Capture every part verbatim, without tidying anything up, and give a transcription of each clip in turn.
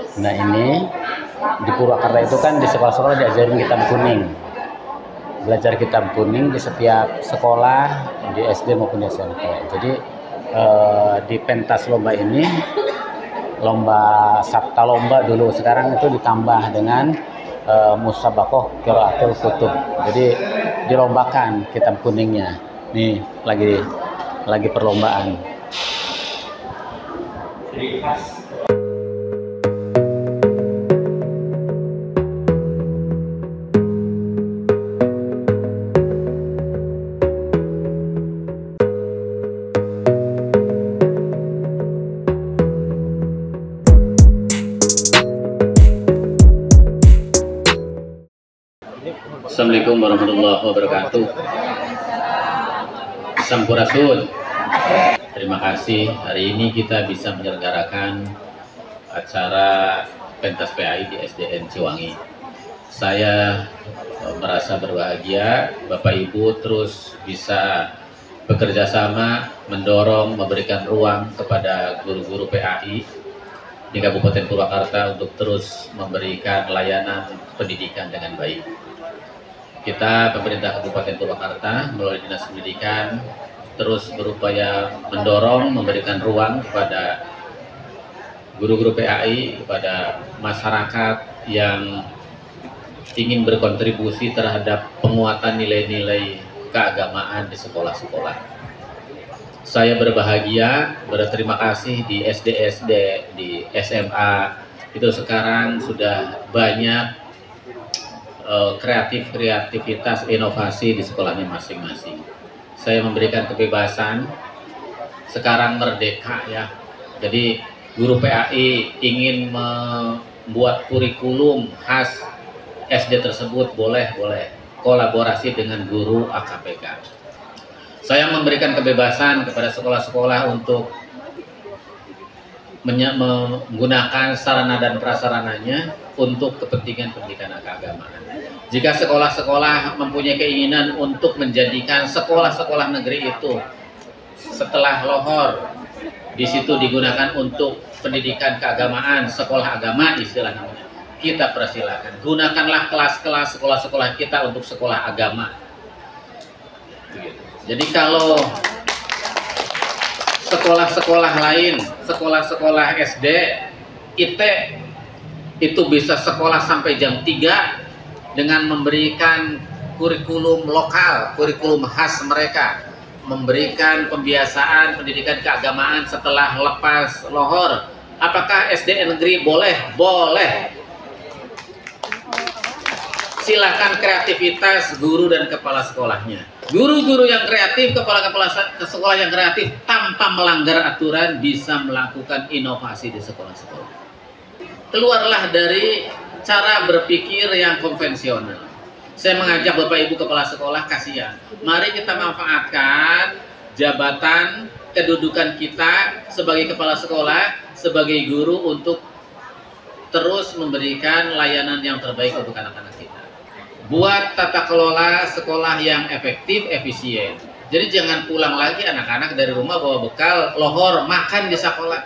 Nah ini di Purwakarta itu kan di sekolah-sekolah diajarin kitab kuning, belajar kitab kuning di setiap sekolah di S D maupun di S M P. Jadi eh, di pentas lomba ini, lomba sabta lomba dulu, sekarang itu ditambah dengan eh, musabakoh qiraatul kutub. Jadi dilombakan kitab kuningnya. Nih lagi lagi perlombaan. Assalamualaikum warahmatullahi wabarakatuh. Sampurasun. Terima kasih, hari ini kita bisa menyelenggarakan acara pentas P A I di S D N Ciwangi. Saya merasa berbahagia Bapak Ibu terus bisa bekerja sama, mendorong, memberikan ruang kepada guru-guru P A I di Kabupaten Purwakarta untuk terus memberikan layanan pendidikan dengan baik. Kita pemerintah Kabupaten Purwakarta melalui Dinas Pendidikan terus berupaya mendorong, memberikan ruang kepada guru-guru P A I, kepada masyarakat yang ingin berkontribusi terhadap penguatan nilai-nilai keagamaan di sekolah-sekolah. Saya berbahagia, berterima kasih di S D S D, di S M A, itu sekarang sudah banyak kreatif kreativitas inovasi di sekolahnya masing-masing. Saya memberikan kebebasan, sekarang merdeka ya. Jadi guru P A I ingin membuat kurikulum khas S D tersebut, boleh boleh kolaborasi dengan guru A K P K. Saya memberikan kebebasan kepada sekolah-sekolah untuk menggunakan sarana dan prasarananya untuk kepentingan pendidikan keagamaan. Jika sekolah-sekolah mempunyai keinginan untuk menjadikan sekolah-sekolah negeri itu setelah lohor di situ digunakan untuk pendidikan keagamaan, sekolah agama istilah namanya, kita persilakan. Gunakanlah kelas-kelas sekolah-sekolah kita untuk sekolah agama. Jadi kalau sekolah-sekolah lain, sekolah-sekolah S D, I T itu bisa sekolah sampai jam tiga dengan memberikan kurikulum lokal, kurikulum khas mereka, memberikan pembiasaan pendidikan keagamaan setelah lepas lohor. Apakah S D N negeri boleh? Boleh. Silakan kreativitas guru dan kepala sekolahnya. Guru-guru yang kreatif, kepala-kepala sekolah yang kreatif tanpa melanggar aturan bisa melakukan inovasi di sekolah-sekolah. Keluarlah dari cara berpikir yang konvensional. Saya mengajak Bapak Ibu kepala sekolah, kasihan. Mari kita manfaatkan jabatan kedudukan kita sebagai kepala sekolah, sebagai guru untuk terus memberikan layanan yang terbaik untuk anak-anak kita. Buat tata kelola sekolah yang efektif, efisien. Jadi jangan pulang lagi anak-anak dari rumah bawa bekal, lohor, makan di sekolah.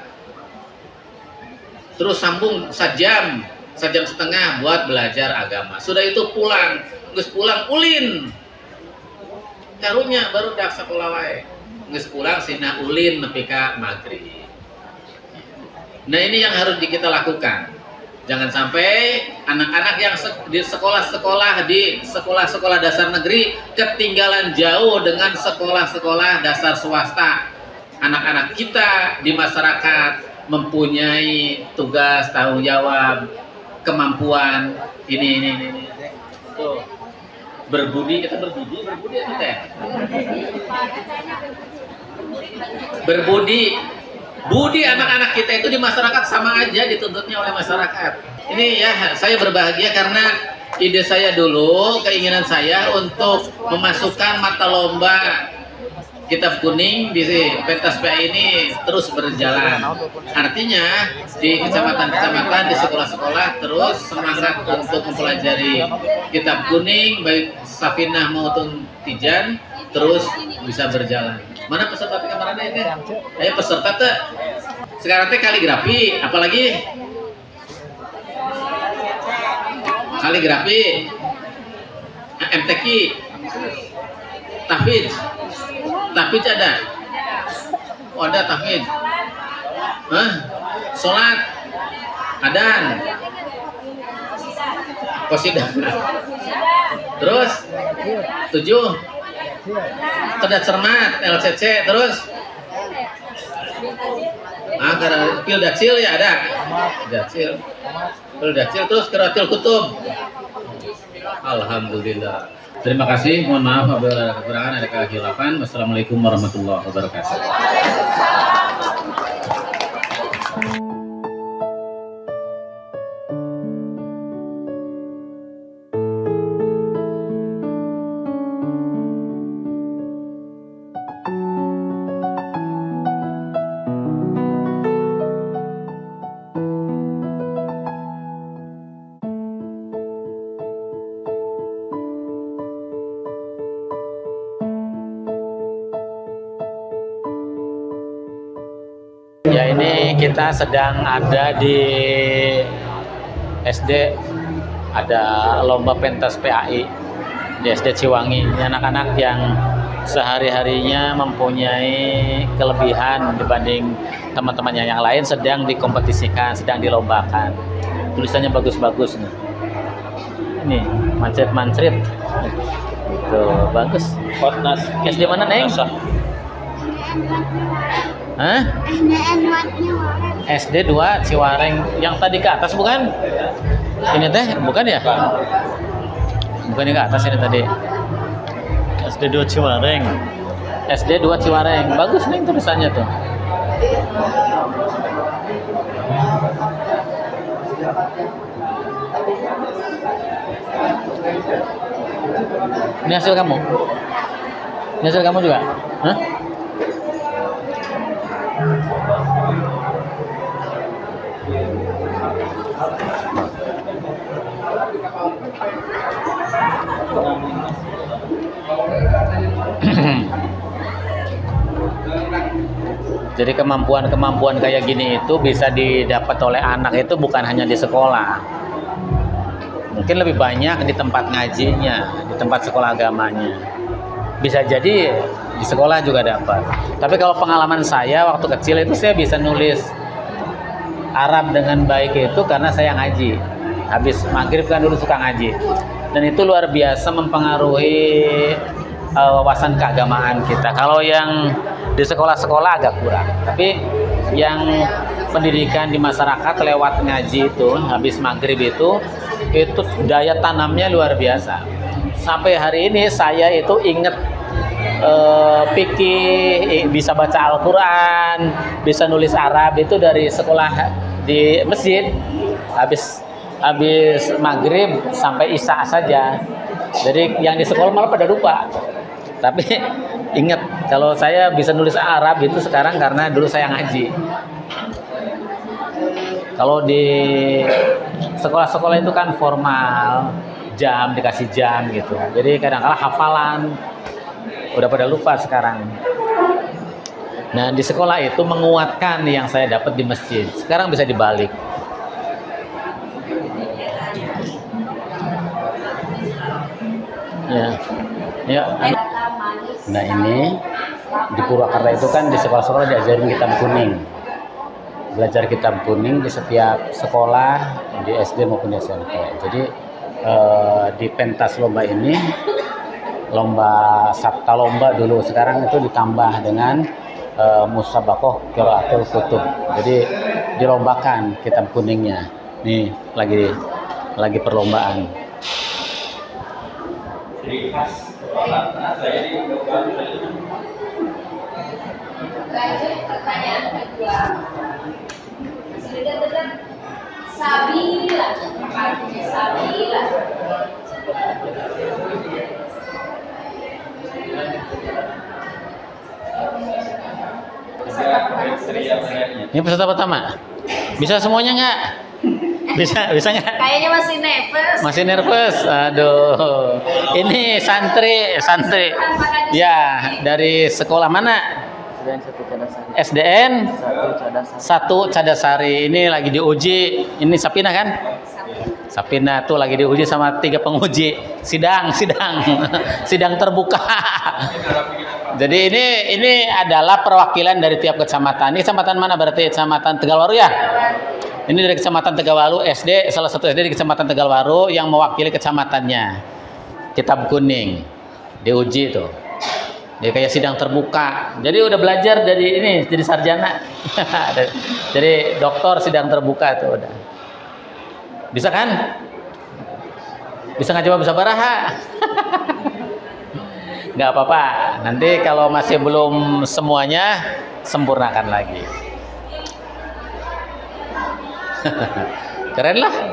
Terus sambung sejam, sejam setengah buat belajar agama. Sudah itu pulang, geus pulang ulin. Karunya baru dak sekolah wae. Geus pulang sina ulin nepi ka maghrib. Nah ini yang harus kita lakukan. Jangan sampai anak-anak yang di sekolah-sekolah di sekolah-sekolah dasar negeri ketinggalan jauh dengan sekolah-sekolah dasar swasta. Anak-anak kita di masyarakat mempunyai tugas, tanggung jawab, kemampuan ini ini ini. ini. Tuh. Berbudi, kita berbudi, berbudi itu teh. Berbudi. Budi anak-anak kita itu di masyarakat sama aja dituntutnya oleh masyarakat. Ini ya, saya berbahagia karena ide saya dulu, keinginan saya untuk memasukkan mata lomba kitab kuning di pentas P A I ini terus berjalan. Artinya di kecamatan-kecamatan, di sekolah-sekolah terus semangat untuk mempelajari kitab kuning, baik Safinah maupun Tijan, terus bisa berjalan. Mana peserta teh kemarin ini? Ayo peserta teh. Sekarang teh kaligrafi, apalagi kaligrafi, M T Q, tahfidz. Tahfidz ada? Oh, ada tahfidz. Hah? Sholat, adan, qasidah. Terus tujuh, cerdas cermat, L C C. Terus ah, pil dacil ya ada, dacil, pil dacil. Terus keratil kutub. Alhamdulillah. Terima kasih. Mohon maaf apabila ada kekurangan, ada kekhilafan. Wassalamualaikum warahmatullahi wabarakatuh. Ya, ini kita sedang ada di S D, ada lomba pentas P A I di S D Ciwangi. Ini anak-anak yang sehari-harinya mempunyai kelebihan dibanding teman-temannya yang lain sedang dikompetisikan, sedang dilombakan. Tulisannya bagus-bagus nih. Ini mancret-mancret. Tuh, bagus. Potnas. S D mana, Neng? Hah? S D dua Ciwareng. Yang tadi ke atas bukan? Ini teh bukan ya? Bukan yang ke atas ini tadi. S D dua Ciwareng. S D dua Ciwareng. Bagus nih tulisannya tuh. Ini hasil kamu? Ini hasil kamu juga? Hah? Jadi kemampuan-kemampuan kayak gini itu bisa didapat oleh anak itu bukan hanya di sekolah. Mungkin lebih banyak di tempat ngajinya, di tempat sekolah agamanya. Bisa jadi di sekolah juga dapat. Tapi kalau pengalaman saya waktu kecil itu saya bisa nulis Arab dengan baik itu karena saya ngaji. Habis maghrib kan dulu suka ngaji. Dan itu luar biasa mempengaruhi uh, wawasan keagamaan kita. Kalau yang di sekolah-sekolah agak kurang. Tapi yang pendidikan di masyarakat lewat ngaji itu, habis maghrib itu, itu daya tanamnya luar biasa. Sampai hari ini saya itu inget uh, fikih, bisa baca Al-Quran, bisa nulis Arab itu dari sekolah di masjid. Habis habis maghrib sampai isya saja. Jadi yang di sekolah malah pada lupa. Tapi ingat, kalau saya bisa nulis Arab itu sekarang karena dulu saya ngaji. Kalau di sekolah-sekolah itu kan formal, jam, dikasih jam gitu. Jadi kadang-kala hafalan udah pada lupa sekarang. Nah, di sekolah itu menguatkan yang saya dapat di masjid. Sekarang bisa dibalik. Ya. Ya. Nah, ini di Purwakarta itu kan di sekolah-sekolah diajarin kitab kuning. Belajar kitab kuning di setiap sekolah, di S D maupun di S M P. Jadi eh, di pentas lomba ini, lomba sabta lomba dulu, sekarang itu ditambah dengan eh, musabaqah qiraatul kutub. Jadi dilombakan kitab kuningnya. Nih lagi lagi perlombaan. Lanjut pertanyaan kedua. Dekat-dekat Sabila, artinya Sabila. Ini peserta pertama. Bisa semuanya nggak? Bisa, bisa nggak? Kayaknya masih nervous. Masih nervous. Aduh. Ini santri, santri. Ya, dari sekolah mana? S D N satu Cadasari. Ini lagi diuji. Ini Sapina kan? Sapina tuh lagi diuji sama tiga penguji, sidang, sidang, sidang terbuka. Jadi ini ini adalah perwakilan dari tiap kecamatan. Ini kecamatan mana berarti? Kecamatan Tegalwaru ya? Ini dari kecamatan Tegalwaru S D, salah satu S D di kecamatan Tegalwaru yang mewakili kecamatannya. Kitab kuning, diuji tuh. Dia kayak sidang terbuka. Jadi udah belajar dari ini, jadi sarjana. Jadi doktor sidang terbuka tuh udah. Bisa kan? Bisa nggak coba bisa baraha? Nggak apa-apa. Nanti kalau masih belum semuanya, sempurnakan lagi. Keren lah.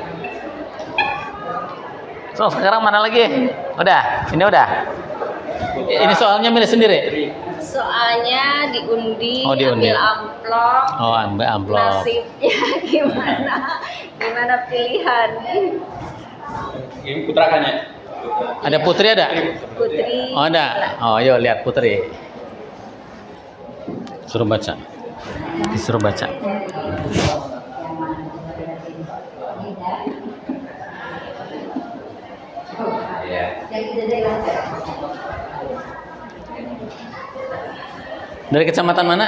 So, sekarang mana lagi? Udah, ini udah. Ini soalnya milih sendiri. Soalnya diundi, Oh, diundi. ambil amplop. Oh, ambil amplop. Nasibnya gimana? Gimana pilihan? Ini putrakannya. Ada Putri ada? Putri. Oh, ada. Oh, yuk lihat Putri. Suruh baca. Disuruh baca. Dari kecamatan mana?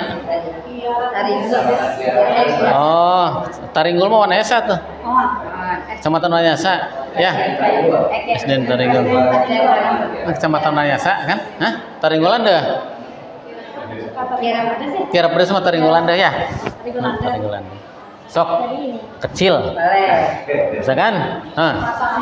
Oh, Taringgul mah Wanayasa tuh. Kecamatan Wanayasa, ya. S D Taringgul. Kecamatan Wanayasa kan? Hah? Taringgulan deh. Kira pedes sama Taringgulan deh ya. Taringgulan. Sok kecil. Bisa kan? Hah.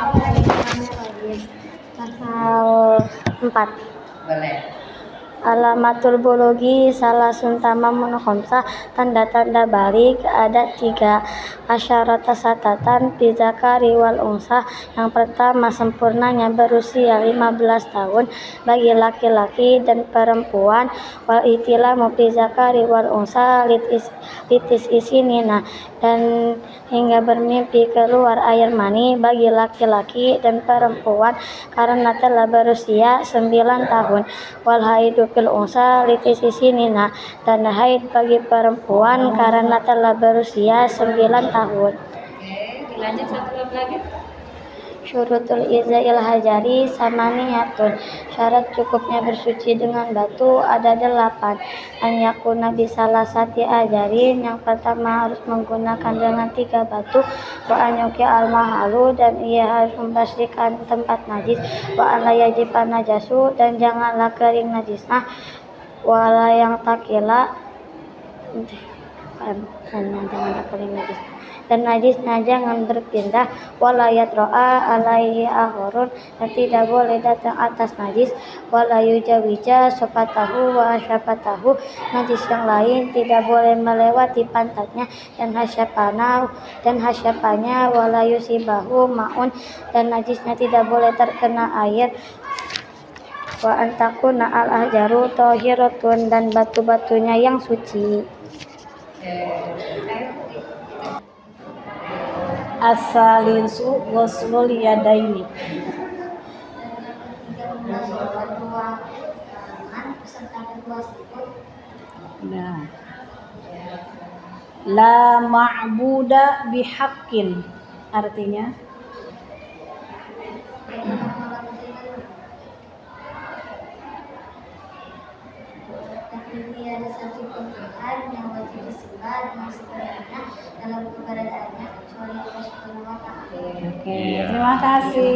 Pasal empat. Boleh. Alamatul bulugi salah suntama monokomsa, tanda-tanda balik ada tiga. Asyarata satatan bizakari wal unsa. Yang pertama, sempurnanya berusia lima belas tahun bagi laki-laki dan perempuan. Wal itilamu bizakari wal unsa litis, litis isinina. Dan hingga bermimpi keluar air mani bagi laki-laki dan perempuan karena telah berusia sembilan tahun. Wal haidu fil unsa litis isinina. Dan haid bagi perempuan karena telah berusia sembilan tahun. Oke, dilanjut satu bab lagi. Syurutul izail hajari samaniyatun. Syarat cukupnya bersuci dengan batu ada delapan. An yakuna bisalah sati ajarin. Yang pertama harus menggunakan dengan tiga batu. Wa an yuki al mahalu, dan ia harus membersihkan tempat najis. Wa an la yajiban najasu, dan janganlah kering najisnya. Wa la yang takila, janganlah kering najisnya. Dan najisnya jangan berpindah. Walayat ro'a alaihi ahorun, dan tidak boleh datang atas najis. Walayu jawija sopatahu wa asyapatahu, najis yang lain tidak boleh melewati pantatnya dan hasyapana dan hasyapanya. Walayu sibahu maun, dan najisnya tidak boleh terkena air. Wa antakuna al ahjaru tohiratun, dan batu-batunya yang suci. As-salisu ghuslul yadaini. Nah. La ma'buda bihaqqin, artinya tiada satu Tuhan yang wajib disembah dengan sebenarnya dalam keberadaannya kecuali Allah Subhanahu wa Ta'ala. Oke, Iya. terima kasih.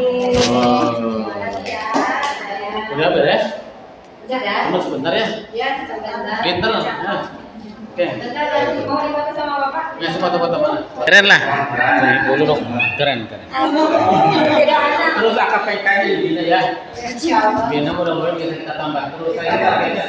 Udah beres? Udah ya? Tunggu sebentar ya. Ya, sebentar. Pinter. Nah. Oke. Bentar lagi mau difoto sama Bapak? Ya, foto-foto mana? Keren lah. Dulu dong. Keren, keren. Terus A K P K-nya dibina ya. Bina mudah-mudahan bisa kita tambah. Terus saya targetnya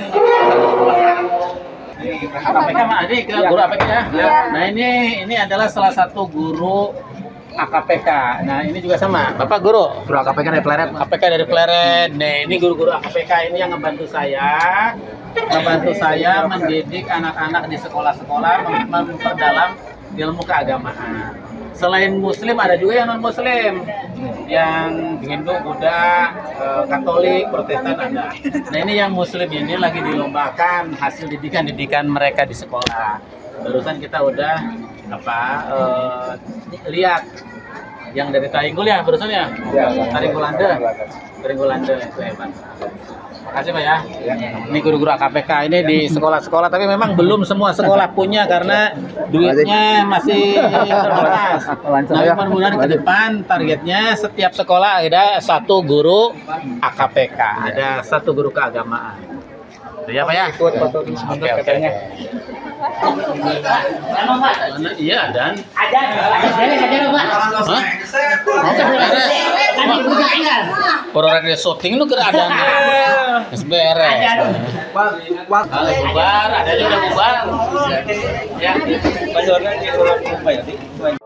A K P K mah adik, guru A P K ya. Nah, ini ini adalah salah satu guru A K P K. Nah, ini juga sama. Bapak guru. Guru A K P K dari Pleret. A K P K dari Pleret. Nah, ini guru-guru A K P K ini yang ngebantu saya, membantu saya mendidik anak-anak di sekolah-sekolah mem- memperdalam ilmu keagamaan. Selain Muslim ada juga yang non Muslim, yang Hindu, Buddha, eh, Katolik, Protestan ada. Nah, ini yang Muslim ini lagi dilombakan hasil didikan-didikan mereka di sekolah. Barusan kita udah apa eh, lihat Yang dari Tainggul ya barusan ya? Iya. Taringgulande. Taringgulande itu hebat. Makasih Pak ya. Ini guru-guru A K P K ini di sekolah-sekolah, tapi memang belum semua sekolah punya karena duitnya masih terbatas. Nah, mudah-mudahan ke depan targetnya setiap sekolah ada satu guru A K P K, ada satu guru keagamaan. Ya Pak ya. Ikut foto di Oke oke. Mana iya dan Ada, ada beres aja Pak. Hah? Orang ada syuting lu kira ada nih. Beres. Halo bubar, ada juga bubar. Ya. Pas orangnya di orang Mumbai.